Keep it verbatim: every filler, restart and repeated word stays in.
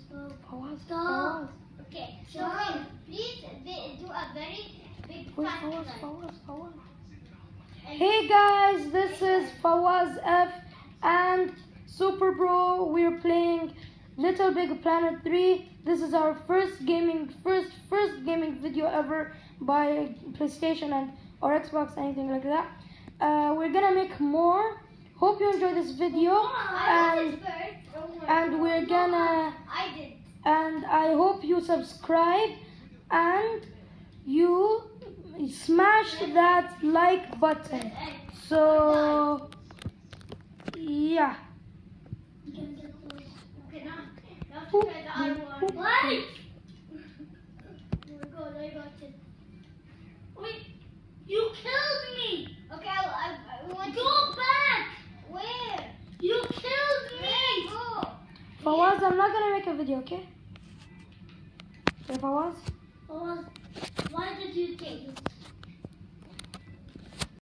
Fawaz, Stop. Fawaz. Okay, so wait, please be- do a very big Wait, fat Fawaz, one. Fawaz, Fawaz. And Hey guys, this is Fawaz F and Super Bro. We're playing Little Big Planet three. This is our first gaming, first, first gaming video ever by PlayStation and or Xbox, anything like that. Uh, we're gonna make more. Hope you enjoy this video, I was and first. Don't worry. and we're gonna I did. and I hope you subscribe and you smash that like button. So yeah. Okay, now, now to try the other one. Wait! Oh my god, I got it. Wait, you killed me! Okay, I, I, I want to... Go back! Where? You killed me! Go! Fawaz, I'm not gonna make a video, okay? Okay, Fawaz? Fawaz, why did you take this